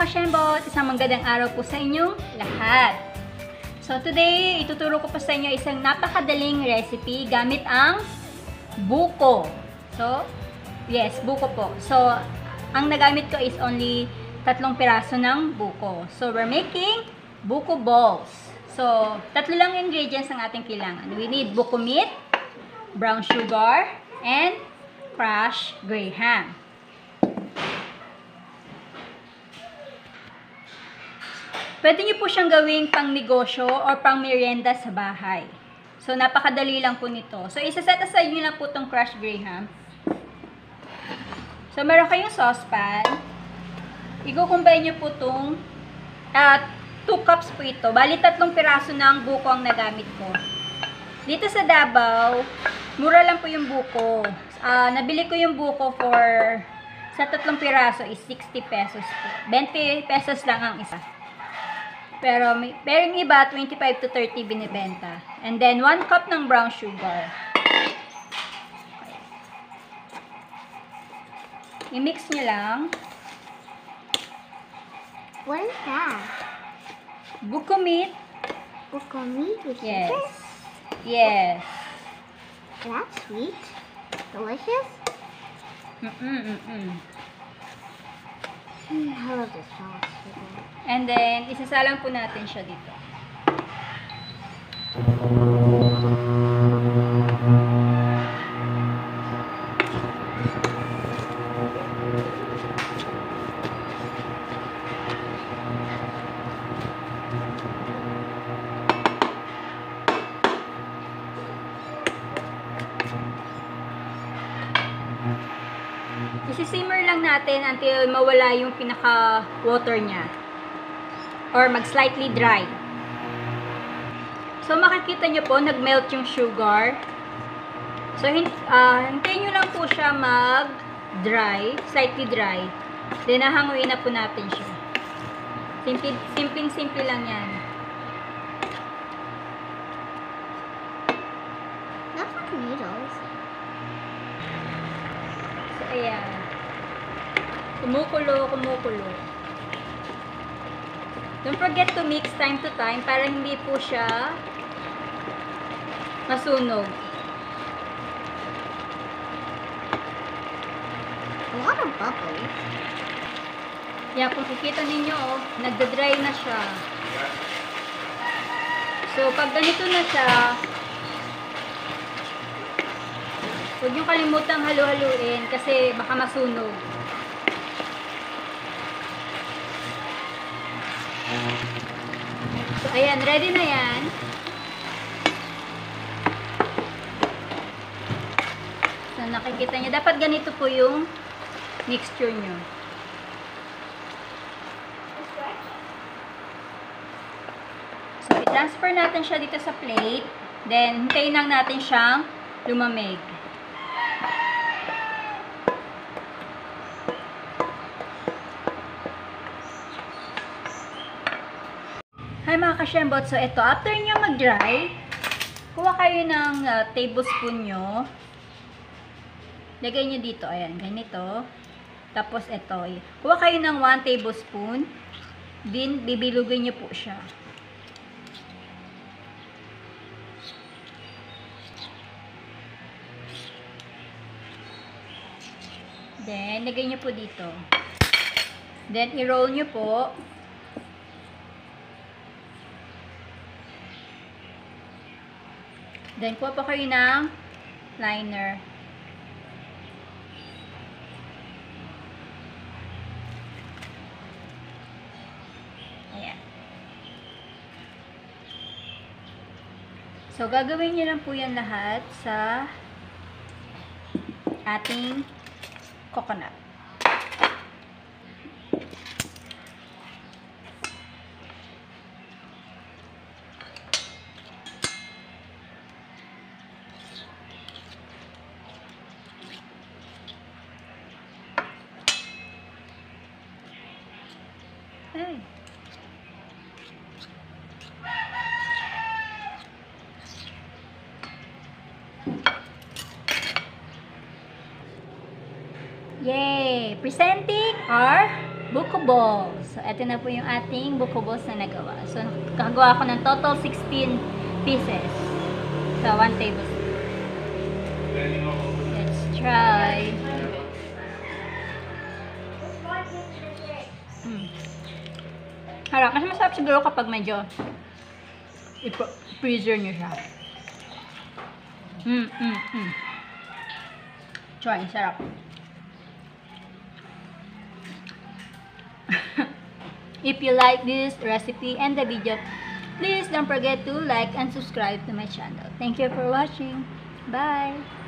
ka-Shembot! Isang magandang araw po sa inyong lahat. So today, ituturo ko po sa inyo isang napakadaling recipe gamit ang buko. So, yes, buko po. So, ang nagamit ko is only 3 piraso ng buko. So, we're making Buko Balls. So, 3 lang ingredients ang ating kailangan. We need buko meat, brown sugar, and crushed gray ham. Pwede niyo po siyang gawing pang negosyo or pang merienda sa bahay. So, napakadali lang po nito. So, isa-set aside niyo lang po itong crushed gray ham. So, meron kayong saucepan. I-combine niyo po itong 2 cups po ito. Bali, 3 piraso ng buko ang nagamit ko. Dito sa Davao, mura lang po yung buko. Nabili ko yung buko sa 3 piraso is 60 pesos po. 20 pesos lang ang isa. Pero yung iba, 25 to 30 binibenta. And then, 1 cup ng brown sugar. I-mix nyo lang. What is that? Buko meat. Buko meat with Yes. sugar? Yes. That's sweet. Delicious. I love this sauce. And then, isasalang po natin siya dito. Isi-simmer lang natin until mawala yung pinaka-water niya. Or mag-slightly dry. So, makikita nyo po, nag-melt yung sugar. So, hintayin nyo lang po siya mag-dry, slightly dry. Then, nahanguin na po natin siya. Simpleng-simple lang yan. That's like noodles. So, ayan. Kumukulo. Don't forget to mix time to time para hindi po siya masunog. A lot of bubbles. Yan, kung kikita ninyo, nagda-dry na siya. So, pag ganito na siya, huwag nyo kalimutang halu-haluin kasi baka masunog. So, ayan, ready na yan. So, nakikita nyo. Dapat ganito po yung mixture nyo. So, i-transfer natin siya dito sa plate. Then, hintayin lang natin siyang lumamig. Hi mga ka-Shembot, so ito, after nyo mag-dry, kuha kayo ng tablespoon nyo. Lagay nyo dito, ayan, ganito. Tapos ito, kuha kayo ng 1 tablespoon. Then, bibilugin nyo po siya. Then, lagay nyo po dito. Then, i-roll nyo po. Then, kuha pa kayo ng liner. Ayan. So, gagawin nyo lang po yan lahat sa ating coconut. Hey. Yay! Presenting our Buko Balls. So, ito na po yung ating Buko Balls na nagawa. So, nakagawa ako ng total 16 pieces. So, 1 tablespoon. Let's try. Harap. Mas masarap siguro kapag medyo i-freezer nyo siya. Try, sarap. If you like this recipe and the video, please don't forget to like and subscribe to my channel. Thank you for watching. Bye!